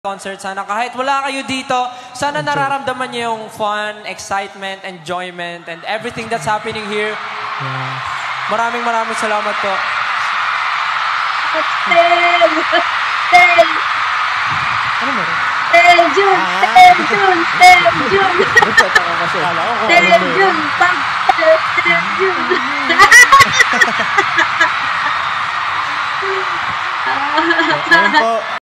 concert. Sana kahit wala kayo dito, sana nararamdaman niyo yung fun, excitement, enjoyment, and everything that's happening here. Maraming salamat po. Ano mo rin? June. Ayun po.